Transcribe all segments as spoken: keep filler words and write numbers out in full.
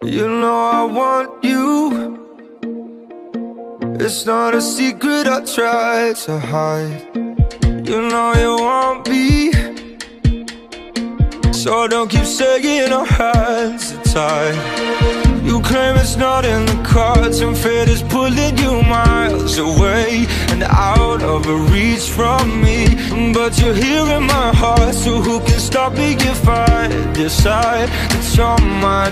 You know I want you. It's not a secret I try to hide. You know you want me, so don't keep saying our hands are tied. You claim it's not in the cards, and fate is pulling you miles away and out of reach from me. But you're here in my heart, so who can stop me if I decide that you're my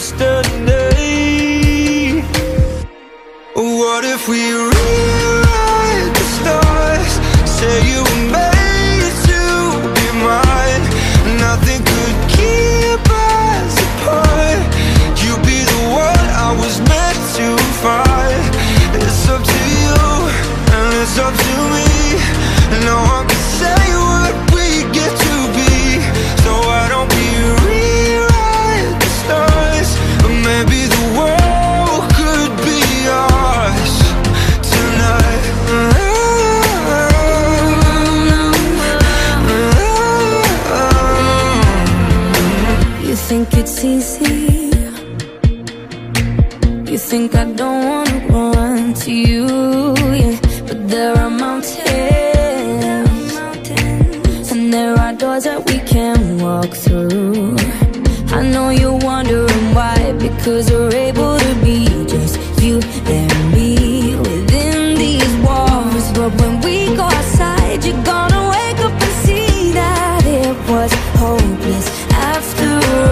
destiny? What if we rewrite the stars? Say you were made to be mine. Nothing could keep us apart. You'd be the one I was meant to find. It's up to you, and it's up to me. No one can say what we get to be. So why don't we rewrite the stars? Or maybe the world could be ours tonight. You think it's easy? You think I don't wanna run to you, yeah. But there are mountains, and there are doors that we can walk through. I know you're wondering why, because we're able to be just you and me within these walls. But when we go outside, you're gonna wake up and see that it was hopeless after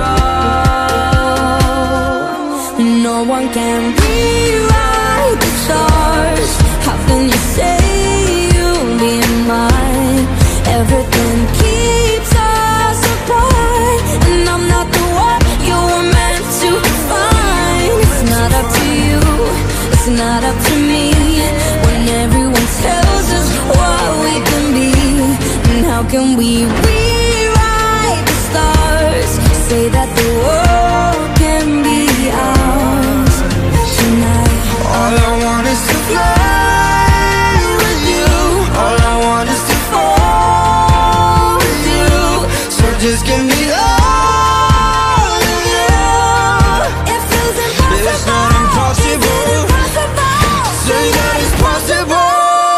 all. No one can rewrite the stars. How can you say you'll be mine? Everything keeps us apart, and I'm not the one you were meant to find. It's not up to you, it's not up to me, when everyone tells us what we can be. And how can we rewrite the stars? Say that the world can be ours tonight. All I want is to fly with you. All I want is to fall with you. So just give me all of you. It feels impossible. It's not impossible. Say that it's possible.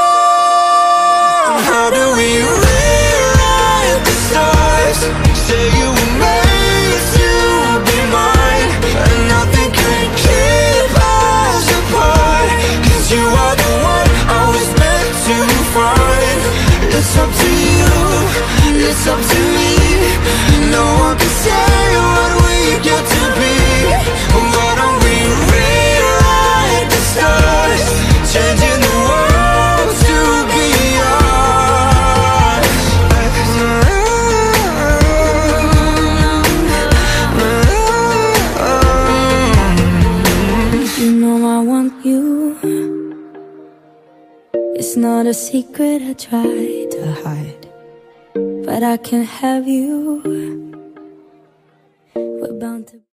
How do we rewrite the stars? Say you were made to be mine, and nothing can keep us apart. Cause you are the one I was meant to find. It's up to you, it's up to me. No one can say what we get to be. Why don't we rewrite the stars? Changing the world to be ours. You know I want you. It's not a secret I try to hide, but I can have you. We're bound to